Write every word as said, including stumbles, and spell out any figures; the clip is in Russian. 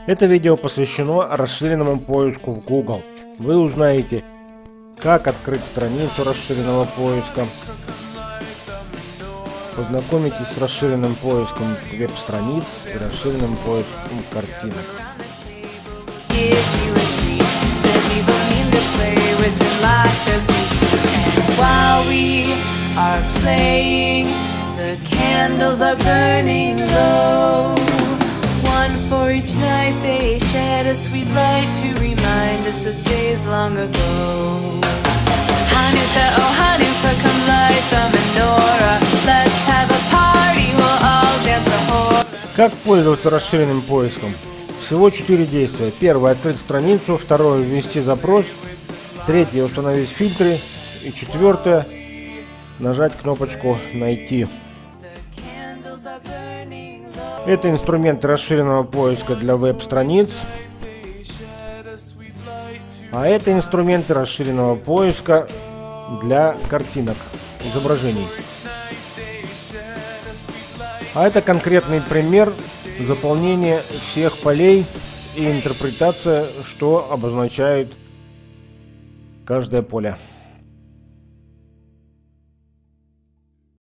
Это видео посвящено расширенному поиску в Google. Вы узнаете, как открыть страницу расширенного поиска, познакомитесь с расширенным поиском веб-страниц и расширенным поиском картинок. For each night they shed a sweet light to remind us of days long ago. Hanukkah, oh Hanukkah, come light the menorah. Let's have a party, we'll all dance the whole. Как пользоваться расширенным поиском? Всего четыре действия. Первое — открыть страницу. Второе — ввести запрос. Третье — установить фильтры. И четвертое — нажать кнопочку «Найти». Это инструменты расширенного поиска для веб-страниц. А это инструменты расширенного поиска для картинок, изображений. А это конкретный пример заполнения всех полей и интерпретация, что обозначает каждое поле.